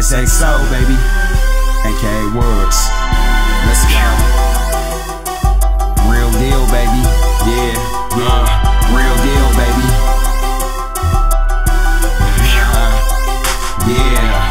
XXO, baby, aka Woods. Let's go. Real deal, baby. Yeah. Real deal, baby. Yeah.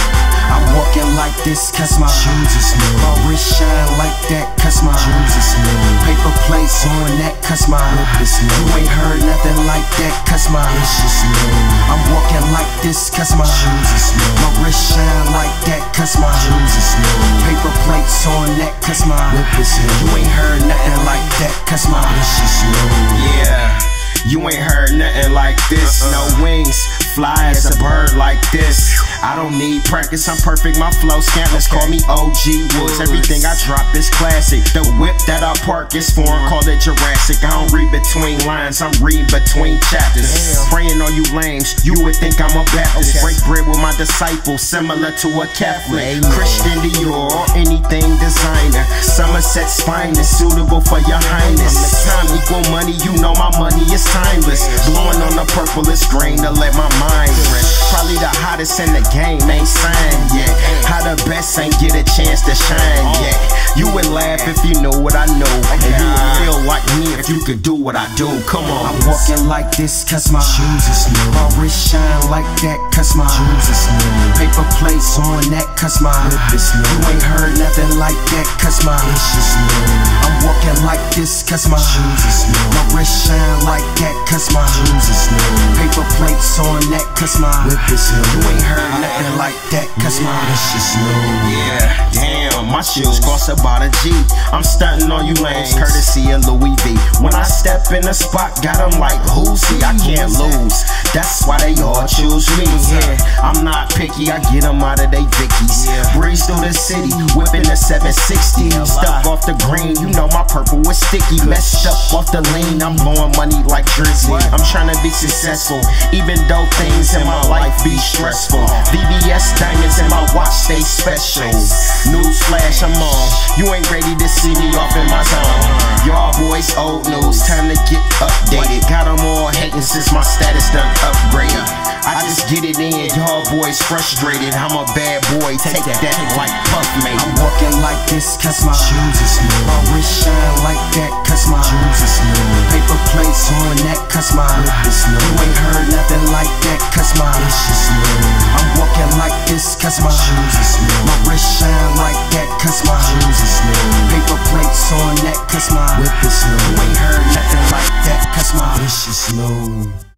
I'm walking like this cause my shoes are smooth. My wrist shine like that cause my shoes are smooth. Paper plates on that cause my whip is smooth. You ain't heard nothing like that cause my wrist is smooth. I'm walking like this cause my shoes are smooth. My wrist shine like that cause my shoes are smooth. Paper plates on that cause my whip is smooth. You ain't heard nothing like that cause my wrist is smooth. Yeah. You ain't heard nothing like this. No wings, fly as a bird like this. I don't need practice, I'm perfect, my flow scantless. Call me OG Woods, everything I drop is classic. The whip that I park is foreign, call it Jurassic. I don't read between lines, I'm reading between chapters. Praying on you lames, you would think I'm a Baptist. Break bread with my disciples, similar to a Catholic. Christian Dior, anything designer. Somerset's finest, suitable for your highness. Time equal money, you know my money is timeless. Blowing on the purplest green to let my mind rest. Probably the hottest in the game, ain't signed yet. How the best ain't get a chance to shine yet. You would laugh if you knew what I know, and you would feel like me if you could do what I do. Come on. I'm walking like this cause my shoes are smooth. My wrist shine like that cause my shoes are smooth. Paper plates on that cause my whip is smooth. You ain't heard nothing like that cause my wrist is smooth. I'm walking like this cause my shoes are smooth. My wrist shine like that cause my shoes are smooth. Paper plates on that cause my whip is smooth. You ain't heard nothing like that cause my wrist is smooth. Yeah, damn, my shoes cost about a G. I'm stunting on you lanes, courtesy of Louis V. When I step in the spot, got them like who's he? I can't lose. That's why they all choose me. Yeah, I'm not picky, I get them out of they Vickies. Breeze through the city, whipping the 760. Stuck off the green, you know my purple is sticky. Messed up off the lean, I'm blowing money like Drizzy. I'm trying to be successful, even though things in my life be stressful. VVS diamonds in my watch stay special. Newsflash, I'm on. You ain't ready to see me off in my zone. Y'all boys old news, time to get updated. Got them all hating since my status done upgraded. I just get it in, y'all boys frustrated. I'm a bad boy, take that like Puff mate. I'm walking like this cause my shoes are smooth. My wrist shine like that cause my shoes are smooth. Paper plates on that cause my whip is smooth. You ain't heard nothing like that cause my wrist is smooth. I'm walking like this cause my shoes are smooth. My wrist shine like that cause my shoes are smooth. Paper plates on that cause my whip is smooth. You ain't heard nothing like that cause my wrist is smooth.